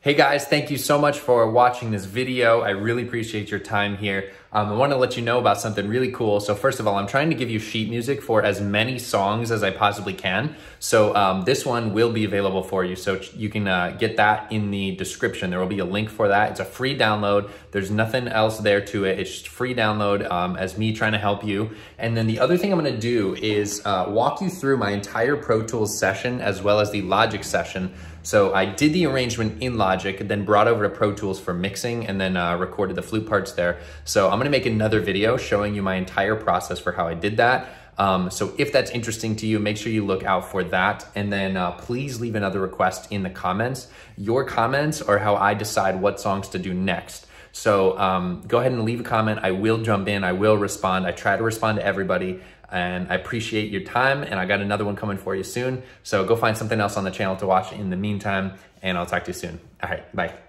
Hey guys, thank you so much for watching this video. I really appreciate your time here. I want to let you know about something really cool. So first of all, I'm trying to give you sheet music for as many songs as I possibly can. So this one will be available for you. So you can get that in the description. There will be a link for that. It's a free download. There's nothing else there to it. It's just free download as me trying to help you. And then the other thing I'm going to do is walk you through my entire Pro Tools session as well as the Logic session. So I did the arrangement in Logic, then brought over to Pro Tools for mixing, and then recorded the flute parts there. So I'm gonna make another video showing you my entire process for how I did that. So if that's interesting to you, make sure you look out for that. And then please leave another request in the comments. Your comments are how I decide what songs to do next. So go ahead and leave a comment. I will jump in, I will respond. I try to respond to everybody. And I appreciate your time, and I got another one coming for you soon. So go find something else on the channel to watch in the meantime, and I'll talk to you soon. All right, bye.